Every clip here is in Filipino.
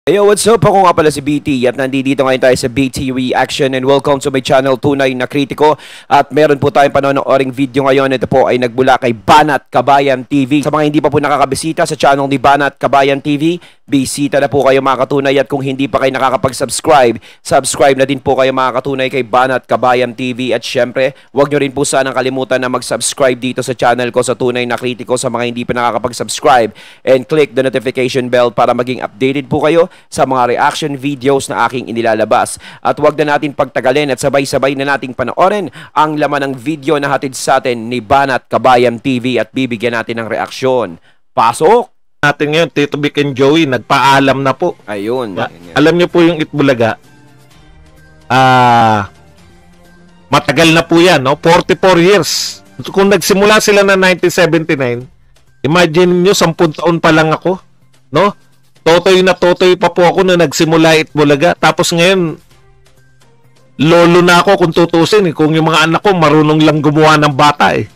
Yo, what's up? Ako nga pala si BT at nandito ngayon tayo sa BT Reaction and welcome to my channel Tunay na Kritiko. At meron po tayong panonooring video ngayon. Ito po ay nagmula kay Banat, Kabayan TV. Sa mga hindi pa po nakakabisita sa channel ni Banat, Kabayan TV, bisita na po kayo mga katunay, at kung hindi pa kayo nakakapag-subscribe, subscribe na din po kayo mga katunay kay Banat, Kabayan TV. At syempre, huwag nyo rin po sanang kalimutan na mag-subscribe dito sa channel ko sa Tunay na Kritiko sa mga hindi pa nakakapag-subscribe, and click the notification bell para maging updated po kayo sa mga reaction videos na aking inilalabas. At huwag na natin pagtagalin at sabay-sabay na nating panoorin ang laman ng video na hatid sa atin ni Banat, Kabayan TV, at bibigyan natin ng reaksyon. Pasok! Natin ngayon, Tito Vic and Joey, nagpaalam na po. Ayun. Alam niyo po yung Itbulaga, matagal na po yan, no? 44 years. Kung nagsimula sila na 1979, imagine niyo, 10 taon pa lang ako, no? Totoy na totoy pa po ako na nagsimula Itbulaga. Tapos ngayon, lolo na ako kung tutusin. Kung yung mga anak ko, marunong lang gumawa ng bata eh.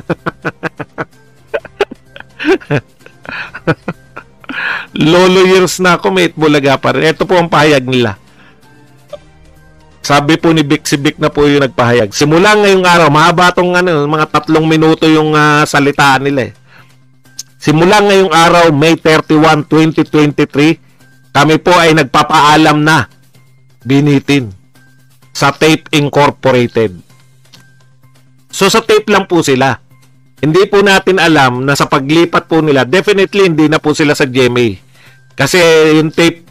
Lolo years na ako, may Itbulaga pa rin. Ito po ang pahayag nila. Sabi po ni Vic, si Vic na po yung nagpahayag. Simula ngayong araw, mahaba itong mga 3 minuto yung salitaan nila eh. Simula ngayong araw, May 31, 2023, kami po ay nagpapaalam na, binitin, sa Tape Incorporated. So sa tape lang po sila. Hindi po natin alam na sa paglipat po nila, definitely hindi na po sila sa GMA. Kasi yung tape,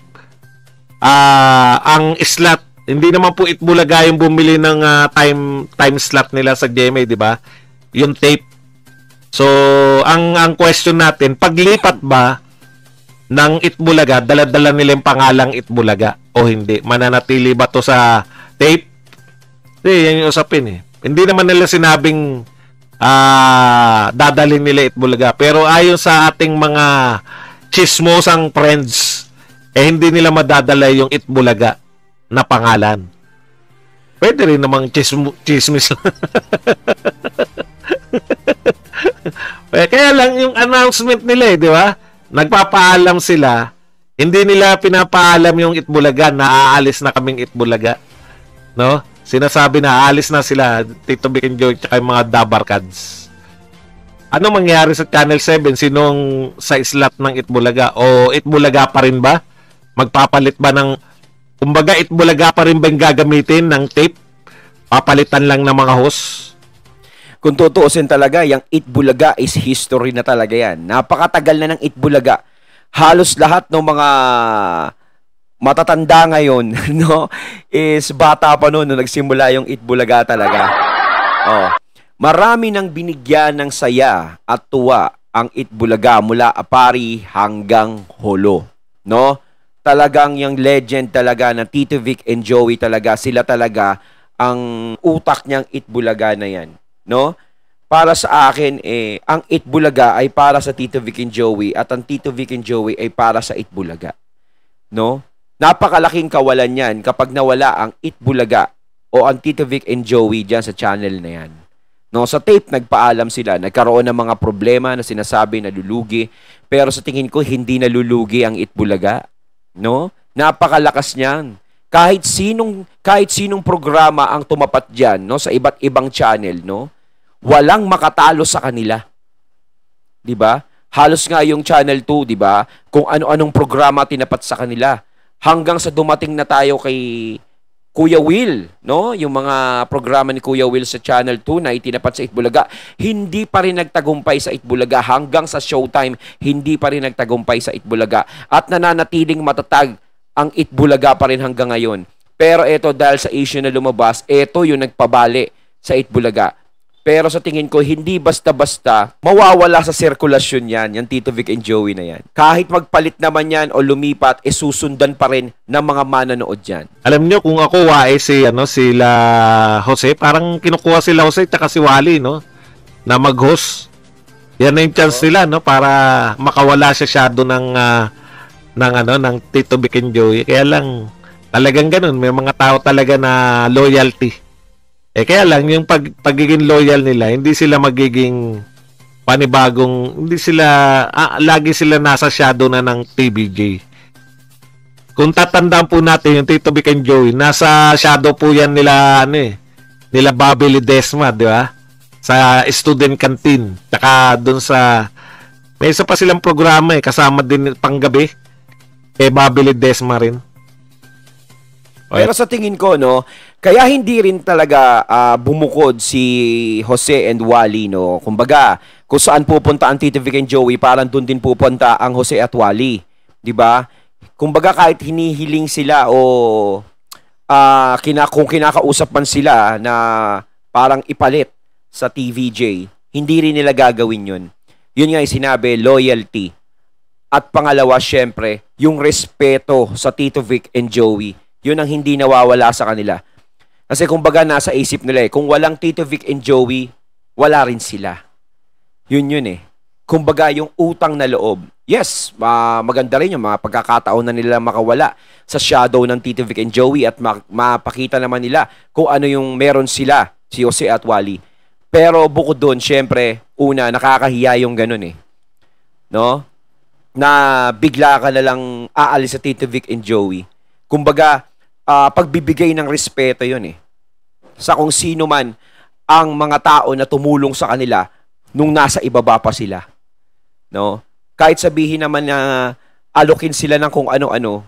ang slot, hindi naman po Itbulaga yung bumili ng time slot nila sa GMA, di ba? Yung tape. So, ang question natin, paglipat ba ng Itbulaga, dala-dala nila yung pangalang Itbulaga o hindi? Mananatili ba to sa tape? Hindi, yan yung usapin eh. Hindi naman nila sinabing dadalhin nila Itbulaga. Pero ayon sa ating mga chismosang friends, hindi nila madadala yung Itbulaga na pangalan. Pwede rin namang chismis. Kaya lang yung announcement nila di ba? Nagpapaalam sila, hindi nila pinapaalam yung Itbulaga na aalis na kaming Itbulaga. No? Sinasabi na aalis na sila, Tito Vic and Joey, tsaka yung mga Dabarkads. Ano mangyari sa Channel 7? Sinong sa slot ng Itbulaga? O Itbulaga pa rin ba? Magpapalit ba ng, kumbaga Itbulaga pa rin ba yung gagamitin ng tape? Papalitan lang ng mga host? Kung tutuusin talaga, yung Itbulaga is history na talaga yan. Napakatagal na ng Itbulaga. Halos lahat ng mga matatanda ngayon, no, is bata pa noon nung nagsimula yung Itbulaga talaga. Oh. Marami nang binigyan ng saya at tuwa ang Itbulaga mula Apari hanggang Holo, no? Talagang yung legend talaga na Tito Vic and Joey talaga, sila talaga ang utak niyang Itbulaga na yan. No? Para sa akin, ang Itbulaga ay para sa Tito Vic and Joey at ang Tito Vic and Joey ay para sa Itbulaga. No? Napakalaking kawalan yan kapag nawala ang Itbulaga o ang Tito Vic and Joey dyan sa channel na yan. No? Sa tape, nagpaalam sila. Nagkaroon ng mga problema na sinasabi na lulugi. Pero sa tingin ko, hindi nalulugi ang Itbulaga. No? Napakalakas niyan. Kahit sinong programa ang tumapat dyan, no, sa iba't ibang channel, no, walang makatalo sa kanila. 'Di ba? Halos nga yung Channel 2, 'di ba? Kung ano-anong programa tinapat sa kanila, hanggang sa dumating na tayo kay Kuya Will, no? Yung mga programa ni Kuya Will sa Channel 2 na itinapat sa Itbulaga, hindi pa rin nagtagumpay sa Itbulaga. Hanggang sa Showtime, hindi pa rin nagtagumpay sa Itbulaga. At nananatiling matatag ang Itbulaga pa rin hanggang ngayon. Pero ito, dahil sa issue na lumabas, ito yung nagpabali sa Itbulaga. Pero sa tingin ko, hindi basta-basta mawawala sa sirkulasyon yan, yung Tito Vic and Joey na yan. Kahit magpalit naman yan o lumipat, susundan pa rin ng mga mananood yan. Alam nyo, kung ako sila Jose, parang kinukuha sila Jose tsaka si Wally, no? Na mag-host. Yan na yung chance nila, no? Para makawala siya shadow ng Tito Vic and Joey. Kaya lang, talagang ganun. May mga tao talaga na loyalty. Kaya lang, yung pagiging loyal nila, hindi sila magiging panibagong, hindi sila, lagi sila nasa shadow na ng TVJ. Kung tatandaan po natin yung Tito Vic and Joey, nasa shadow po yan nila, nila Bobby Ledesma, di ba? Sa student canteen. Tsaka dun sa, may isa pa silang programa kasama din panggabi. Bobby Ledesma rin. Pero sa tingin ko, no, kaya hindi rin talaga bumukod si Jose and Wally, no. Kumbaga, kung saan pupunta ang Tito Vic and Joey, parang doon din pupunta ang Jose at Wally, 'di ba? Kumbaga kahit hinihiling sila o kung kinakausap man sila na parang ipalit sa TVJ, hindi rin nila gagawin 'yun. 'Yun nga 'yung sinabi, loyalty. At pangalawa, syempre, yung respeto sa Tito Vic and Joey. Yun ang hindi nawawala sa kanila. Kasi kumbaga nasa isip nila kung walang Tito Vic and Joey, wala rin sila. Yun Kumbaga yung utang na loob. Yes, maganda rin yung mga pagkakataon na nila makawala sa shadow ng Tito Vic and Joey at mapakita naman nila kung ano yung meron sila, si Jose at Wally. Pero bukod doon, syempre, una, nakakahiya yung ganun no? Na bigla ka na lang aalis sa Tito Vic and Joey. Kumbaga, pagbibigay ng respeto yun sa kung sino man ang mga tao na tumulong sa kanila nung nasa ibaba pa sila. No? Kahit sabihin naman na alokin sila ng kung ano-ano,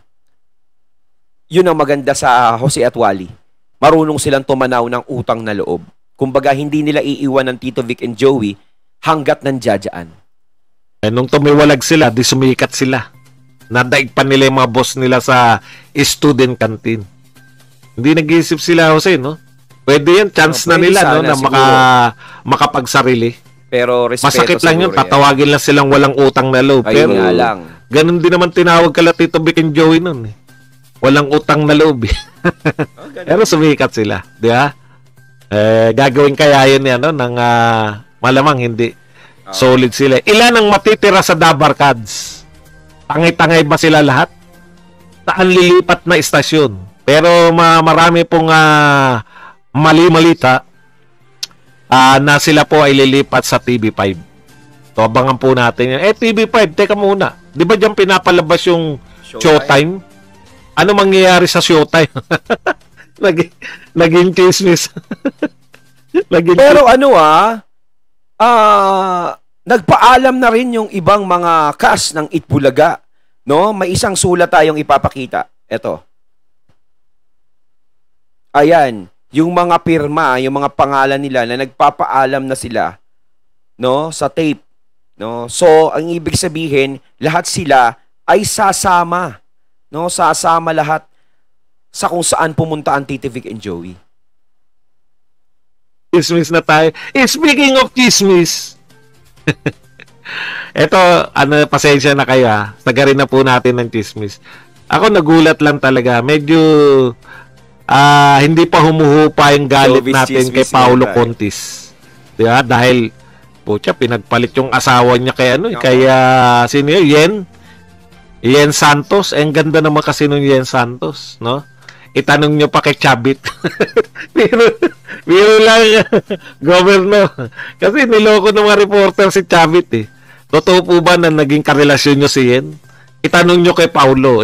yun ang maganda sa Jose at Wally. Marunong silang tumanaw ng utang na loob. Kumbaga, hindi nila iiwan ng Tito Vic and Joey hanggat nandiyadyaan. Nung tumiwalag sila, di sumikat sila. Nadaig pa nila yung mga boss nila sa student canteen. Hindi nag-iisip sila, Jose, no? Pwede yan, chance na nila, no? Na makapagsarili. Pero respeto masakit lang yun, tatawagin lang silang walang utang na loob. Ay, pero nga lang. Ganun din naman tinawag kala Tito Vic and Joey nun. Walang utang na loob. Pero sumikat sila, di ba? Gagawin kaya yun yan, no? Ng malamang hindi. Solid sila. Ilan ang matitira sa Dabarkads? Tangay-tangay ba sila lahat? Saan lilipat na istasyon? Pero marami pong mali-malita na sila po ay lilipat sa TV5. So, abangan po natin yan. TV5, teka muna. Di ba dyan pinapalabas yung Showtime? Ano mangyayari sa Showtime? Naging chismis. Pero nagpaalam na rin yung ibang mga cast ng Itbulaga. No? May isang sulat tayong ipapakita. Ito. Ayan. Yung mga pirma, yung mga pangalan nila na nagpapaalam na sila, no, sa tape, no. So, ang ibig sabihin, lahat sila ay sasama, no, sasama lahat sa kung saan pumunta ang Tito Vic and Joey. Chismis na tayo. Speaking of chismis, eto, pasensya na kayo Tagarin na po natin ng chismis. Ako nagulat lang talaga. Medyo hindi pa humuhupa yung galit natin kay Paulo Contis. Diba? Dahil pinagpalit yung asawa niya kay sino yun? Yen Santos. Ang ganda naman kasi nung Yen Santos, no? Itanong nyo pa kay Chabit. Biro lang, governor. Kasi niloko ng mga reporter si Chabit Totoo po ba na naging karelasyon nyo si Yen? Itanong nyo kay Paulo.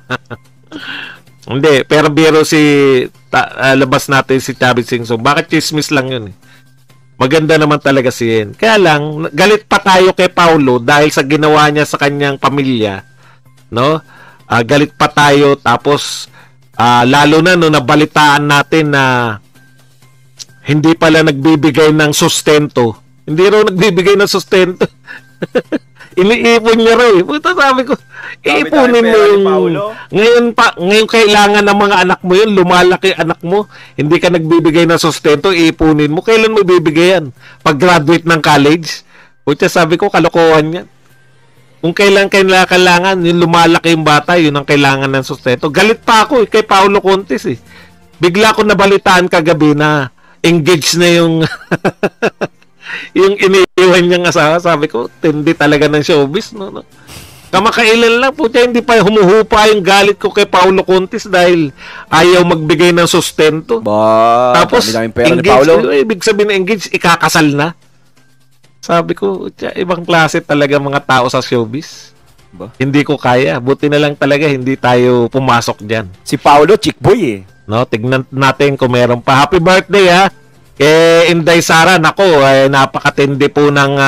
Hindi, pero biro labas natin si Chavit Singson. Bakit chismis lang yun Maganda naman talaga si Yen. Kaya lang, galit pa tayo kay Paulo dahil sa ginawa niya sa kanyang pamilya. No? Galit pa tayo tapos lalo na nabalitaan natin na hindi pala nagbibigay ng sustento. Hindi raw nagbibigay ng sustento. Iniipon niya raw Puta, sabi ko, iipunin mo yung ngayon kailangan ng mga anak mo yun, lumalaki anak mo, hindi ka nagbibigay ng sustento, iipunin mo. Kailan mo ibibigay yan? Pag-graduate ng college? Puta, sabi ko, kalokohan yan. Kung kailangan, yung lumalaki yung bata, yun ang kailangan ng sustento. Galit pa ako kay Paulo Contis Bigla ko nabalitaan kagabi na engaged na yung yung iniiwan niyang asawa. Sabi ko, tindi talaga ng showbiz, no? Kamakailan lang, hindi pa humuhupa yung galit ko kay Paulo Contis dahil ayaw magbigay ng sustento. Tapos, engaged, ibig sabihin na engaged, ikakasal na. Sabi ko, ibang klase talaga mga tao sa showbiz. Ba? Hindi ko kaya. Buti na lang talaga hindi tayo pumasok diyan. Si Paolo, chick boy eh. No, tignan natin kung meron pa. Happy birthday ha. Kay Inday Sara, nako, napakatindi po ng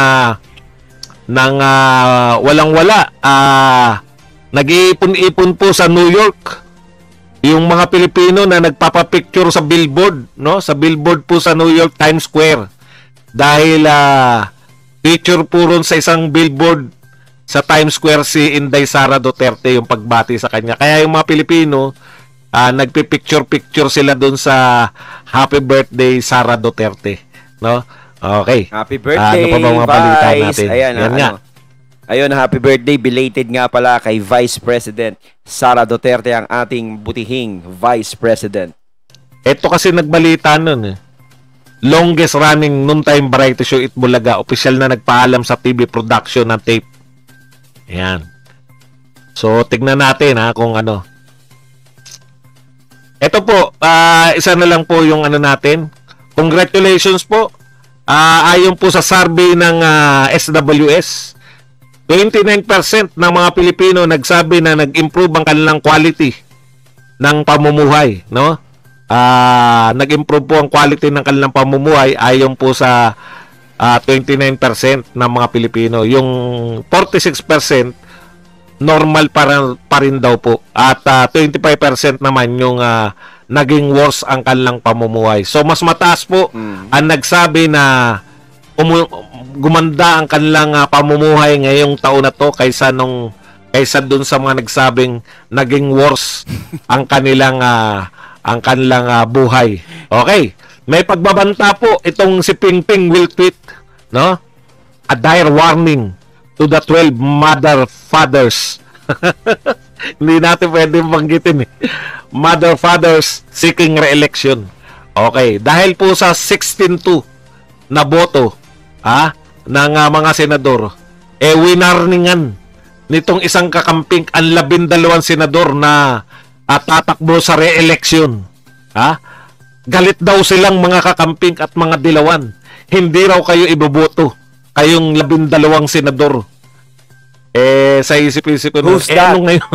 walang-wala. Nag-iipon-ipon po sa New York yung mga Pilipino na nagpapapicture sa billboard, no? Sa billboard po sa New York Times Square. Dahil picture po ron sa isang billboard sa Times Square si Inday Sara Duterte yung pagbati sa kanya. Kaya yung mga Pilipino nagpipicture-picture sila doon sa Happy Birthday Sara Duterte, no? Okay. Happy birthday, ano pa ba mga balita Vice? natin? Ayan, Yan nga. Ayun, happy birthday. Belated nga pala kay Vice President Sara Duterte, ang ating butihing Vice President. Ito kasi nagbalita nun. Longest running noontime variety show Itbulaga. Official na nagpaalam sa TV production ng tape. Ayan. So, tignan natin kung ano. Ito po, isa na lang po yung ano natin. Congratulations po. Ayon po sa survey ng SWS, 29% ng mga Pilipino nagsabi na nag-improve ang kanilang quality ng pamumuhay, no? Nag-improve po ang quality ng kanilang pamumuhay ayon po sa 29% ng mga Pilipino. Yung 46% normal pa rin daw po. At 25% naman yung naging worse ang kanilang pamumuhay. So mas mataas po ang nagsabi na gumanda ang kanilang pamumuhay ngayong taon na to kaysa dun sa mga nagsabing naging worse ang kanilang buhay. Okay. May pagbabanta po itong si Pingping will tweet, no? A dire warning to the 12 mother fathers. Hindi natin pwede banggitin eh. Mother fathers seeking re-election. Okay, dahil po sa 16-2 na boto ng mga senador, winarningan nitong isang kakamping ang 12 senador na tatakbo sa re-election. Galit daw silang mga kakamping at mga dilawan. Hindi raw kayo iboboto. Kayong 12 senador. Sa isip-isip ko Who's that? ano ngayon?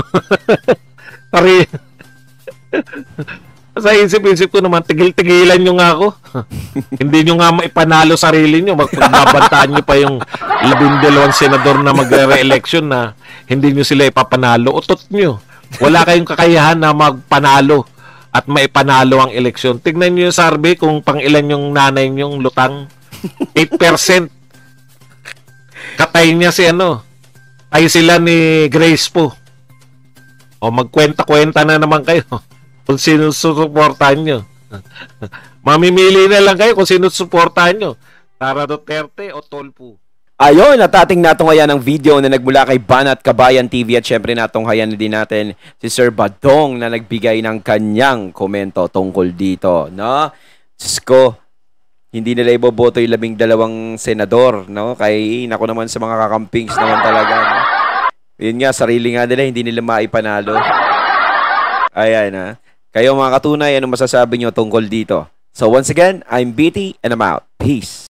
Sa isip-isip ko naman, tigil-tigilan nyo nga ako. Hindi nyo nga maipanalo sarili nyo. Magbabantaan nyo pa yung 12 senador na magre-re-election na hindi nyo sila ipapanalo. Utot nyo. Wala kayong kakayahan na magpanalo at maipanalo ang eleksyon. Tignan nyo yung survey kung pang ilan yung nanay nyong lutang. 8%. Katay niya si ay sila ni Grace po. O magkwenta-kwenta na naman kayo kung sino susuportahan nyo. Mamimili na lang kayo kung sino susuportahan nyo. Sara Duterte o Tolpo. Ayun, at ating natunghayan ang video na nagmula kay Banat, Kabayan TV, at syempre natunghayan na din natin si Sir Badong na nagbigay ng kanyang komento tungkol dito, no? Diyos ko, hindi nila iboboto yung 12 senador, no? Kay nako naman sa mga kakampings naman talaga, no? Yun nga, sarili nga nila, hindi nila maipanalo. Ayan, Kayo mga katunay, anong masasabi nyo tungkol dito? So once again, I'm BT and I'm out. Peace.